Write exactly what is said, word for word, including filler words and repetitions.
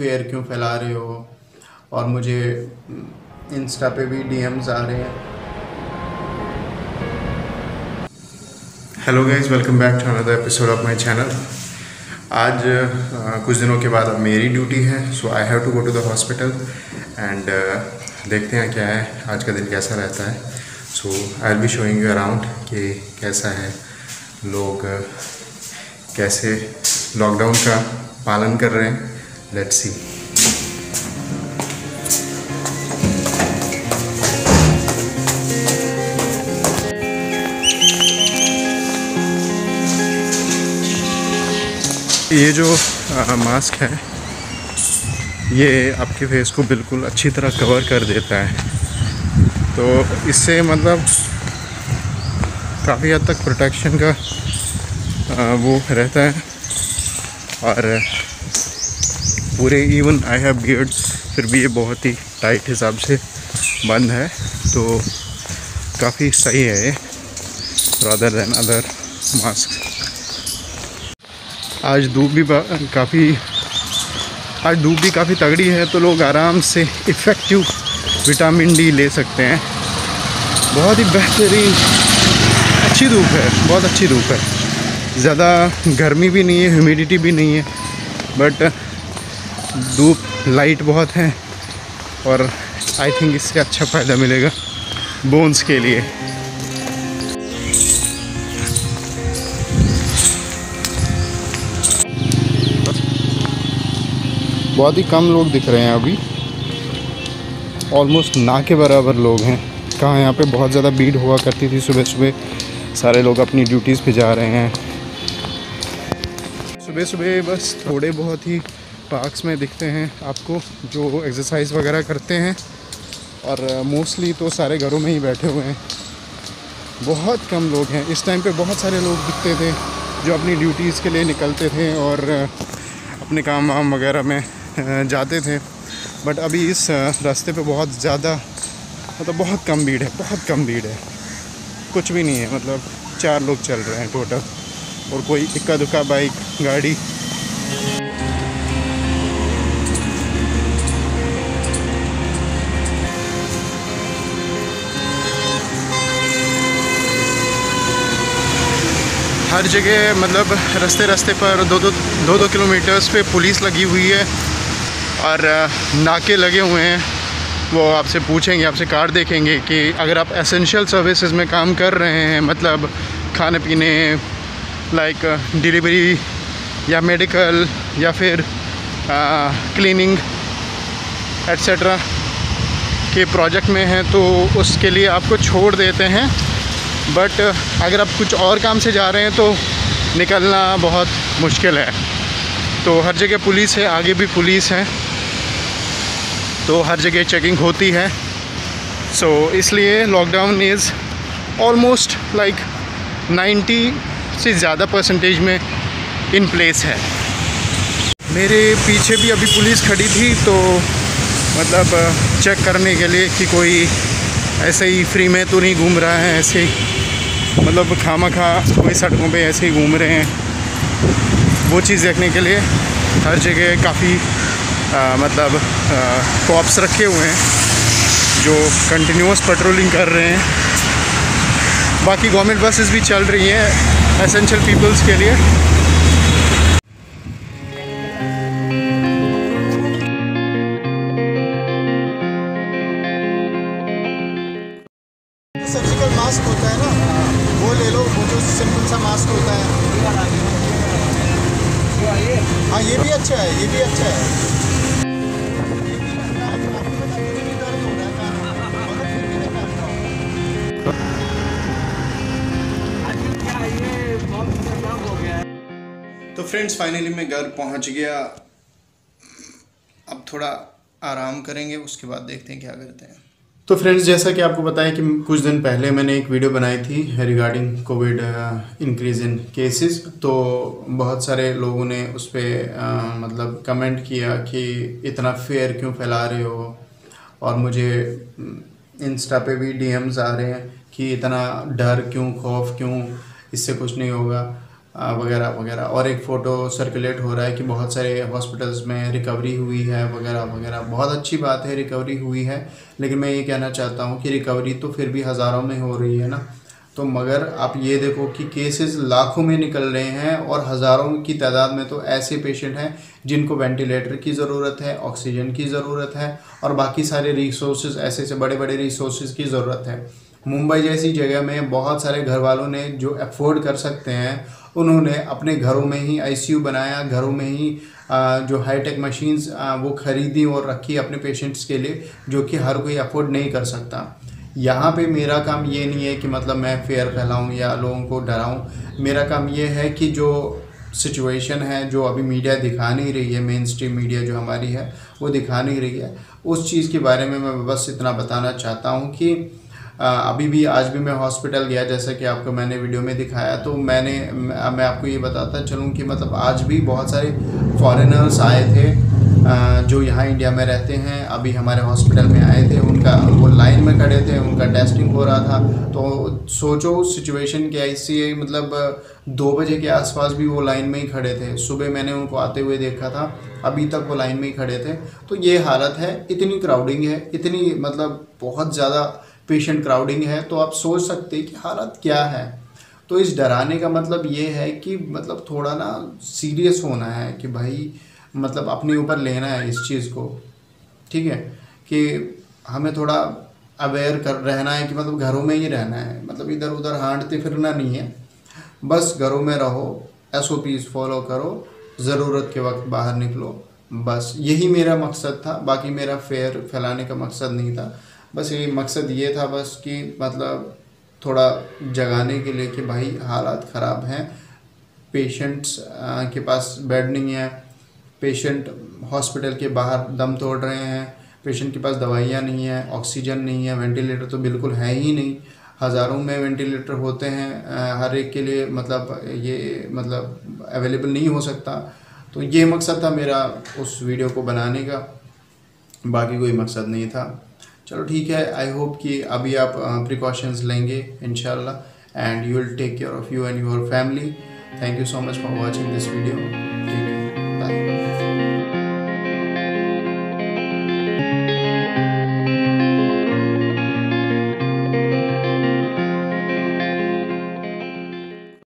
Fair क्यों फैला रहे हो, और मुझे इंस्टा पे भी डीएम्स आ रहे हैं। Hello guys, welcome back to another episode of my channel. आज uh, कुछ दिनों के बाद अब मेरी ड्यूटी है, so I have to go to the hospital and देखते हैं क्या है आज का दिन कैसा रहता है। So I will be showing you around कि कैसा है, लोग uh, कैसे लॉकडाउन का पालन कर रहे हैं। Let's see. ये जो आ, मास्क है ये आपके फेस को बिल्कुल अच्छी तरह कवर कर देता है, तो इससे मतलब काफ़ी हद तक प्रोटेक्शन का आ, वो रहता है। और पूरे इवन आई हैव बियर्ड, फिर भी ये बहुत ही टाइट हिसाब से बंद है, तो काफ़ी सही है ये रादर देन अदर मास्क। आज धूप भी काफ़ी आज धूप भी काफ़ी तगड़ी है, तो लोग आराम से इफ़ेक्टिव विटामिन डी ले सकते हैं। बहुत ही बेहतरीन अच्छी धूप है, बहुत अच्छी धूप है। ज़्यादा गर्मी भी नहीं है, ह्यूमिडिटी भी नहीं है, बट धूप लाइट बहुत है और आई थिंक इससे अच्छा फ़ायदा मिलेगा बोन्स के लिए। बहुत ही कम लोग दिख रहे हैं अभी, ऑलमोस्ट ना के बराबर लोग हैं। कहाँ यहाँ पे बहुत ज़्यादा भीड़ हुआ करती थी सुबह सुबह, सारे लोग अपनी ड्यूटीज़ पे जा रहे हैं। सुबह सुबह बस थोड़े बहुत ही पार्क्स में दिखते हैं आपको जो एक्सरसाइज वगैरह करते हैं, और मोस्टली तो सारे घरों में ही बैठे हुए हैं। बहुत कम लोग हैं। इस टाइम पे बहुत सारे लोग दिखते थे जो अपनी ड्यूटीज़ के लिए निकलते थे और अपने काम वाम वगैरह में जाते थे, बट अभी इस रास्ते पे बहुत ज़्यादा मतलब बहुत कम भीड़ है, बहुत कम भीड़ है। कुछ भी नहीं है, मतलब चार लोग चल रहे हैं टोटल, और कोई इक्का दुक्का बाइक गाड़ी। हर जगह मतलब रास्ते रास्ते पर दो दो दो दो किलोमीटर्स पे पुलिस लगी हुई है और नाके लगे हुए हैं। वो आपसे पूछेंगे, आपसे कार्ड देखेंगे कि अगर आप एसेंशियल सर्विसेज में काम कर रहे हैं, मतलब खाने पीने, लाइक डिलीवरी या मेडिकल या फिर क्लीनिंग एट्सेट्रा के प्रोजेक्ट में हैं, तो उसके लिए आपको छोड़ देते हैं। बट अगर आप कुछ और काम से जा रहे हैं तो निकलना बहुत मुश्किल है। तो हर जगह पुलिस है, आगे भी पुलिस है, तो हर जगह चेकिंग होती है। सो so, इसलिए lockdown is almost like ninety से ज़्यादा परसेंटेज में इन प्लेस है। मेरे पीछे भी अभी पुलिस खड़ी थी, तो मतलब चेक करने के लिए कि कोई ऐसे ही फ्री में तो नहीं घूम रहा है, ऐसे ही मतलब खामखा कोई सड़कों पे ऐसे ही घूम रहे हैं। वो चीज़ देखने के लिए हर जगह काफ़ी मतलब कॉप्स रखे हुए हैं जो कंटिन्यूस पेट्रोलिंग कर रहे हैं। बाकी गवर्नमेंट बसेस भी चल रही हैं एसेंशियल पीपल्स के लिए। सर्जिकल मास्क होता है ना, वो ले लो, वो जो सिंपल सा मास्क होता है। हाँ ये भी अच्छा है, ये भी अच्छा है। तो फ्रेंड्स, फाइनली मैं घर पहुंच गया। अब थोड़ा आराम करेंगे, उसके बाद देखते हैं क्या करते हैं। तो फ्रेंड्स, जैसा कि आपको बताया कि कुछ दिन पहले मैंने एक वीडियो बनाई थी regarding COVID increase in cases, तो बहुत सारे लोगों ने उस पर मतलब कमेंट किया कि इतना फेयर क्यों फैला रहे हो, और मुझे इंस्टा पे भी डीएम्स आ रहे हैं कि इतना डर क्यों, खौफ क्यों, इससे कुछ नहीं होगा। वगैरह वगैरह। और एक फ़ोटो सर्कुलेट हो रहा है कि बहुत सारे हॉस्पिटल्स में रिकवरी हुई है वगैरह वगैरह। बहुत अच्छी बात है, रिकवरी हुई है, लेकिन मैं ये कहना चाहता हूँ कि रिकवरी तो फिर भी हज़ारों में हो रही है ना। तो मगर आप ये देखो कि केसेस लाखों में निकल रहे हैं और हज़ारों की तादाद में तो ऐसे पेशेंट हैं जिनको वेंटिलेटर की ज़रूरत है, ऑक्सीजन की ज़रूरत है और बाकी सारे रिसोर्सेज, ऐसे से बड़े बड़े रिसोर्सेज की ज़रूरत है। मुंबई जैसी जगह में बहुत सारे घर वालों ने जो अफोर्ड कर सकते हैं उन्होंने अपने घरों में ही आईसीयू बनाया, घरों में ही जो हाईटेक मशीन्स वो ख़रीदी और रखी अपने पेशेंट्स के लिए, जो कि हर कोई अफोर्ड नहीं कर सकता। यहाँ पे मेरा काम ये नहीं है कि मतलब मैं फेयर फैलाऊँ या लोगों को डराऊँ। मेरा काम ये है कि जो सिचुएशन है, जो अभी मीडिया दिखा नहीं रही है, मेन स्ट्रीम मीडिया जो हमारी है वो दिखा नहीं रही है, उस चीज़ के बारे में मैं बस इतना बताना चाहता हूँ कि अभी भी आज भी मैं हॉस्पिटल गया, जैसा कि आपको मैंने वीडियो में दिखाया। तो मैंने मैं आपको ये बताता चलूँ कि मतलब आज भी बहुत सारे फॉरेनर्स आए थे जो यहाँ इंडिया में रहते हैं, अभी हमारे हॉस्पिटल में आए थे। उनका वो लाइन में खड़े थे, उनका टेस्टिंग हो रहा था। तो सोचो सिचुएशन क्या, इससे मतलब दो बजे के आसपास भी वो लाइन में ही खड़े थे। सुबह मैंने उनको आते हुए देखा था, अभी तक वो लाइन में ही खड़े थे। तो ये हालत है, इतनी क्राउडिंग है, इतनी मतलब बहुत ज़्यादा पेशेंट क्राउडिंग है। तो आप सोच सकते हैं कि हालत क्या है। तो इस डराने का मतलब ये है कि मतलब थोड़ा ना सीरियस होना है कि भाई मतलब अपने ऊपर लेना है इस चीज़ को, ठीक है, कि हमें थोड़ा अवेयर कर रहना है कि मतलब घरों में ही रहना है, मतलब इधर उधर हाँटते फिरना नहीं है, बस घरों में रहो, एस ओ पीज़ फॉलो करो, ज़रूरत के वक्त बाहर निकलो, बस यही मेरा मकसद था। बाकी मेरा फेयर फैलाने का मकसद नहीं था, बस ये मकसद ये था बस कि मतलब थोड़ा जगाने के लिए कि भाई हालात ख़राब हैं, पेशेंट्स के पास बेड नहीं है, पेशेंट हॉस्पिटल के बाहर दम तोड़ रहे हैं, पेशेंट के पास दवाइयाँ नहीं है, ऑक्सीजन नहीं है, वेंटिलेटर तो बिल्कुल है ही नहीं। हज़ारों में वेंटिलेटर होते हैं, हर एक के लिए मतलब ये मतलब अवेलेबल नहीं हो सकता। तो ये मकसद था मेरा उस वीडियो को बनाने का, बाकी कोई मकसद नहीं था। चलो ठीक है, आई होप कि अभी आप प्रिकॉशंस लेंगे इंशाल्लाह, and you will take care of you and your family. Thank you so much for watching this video.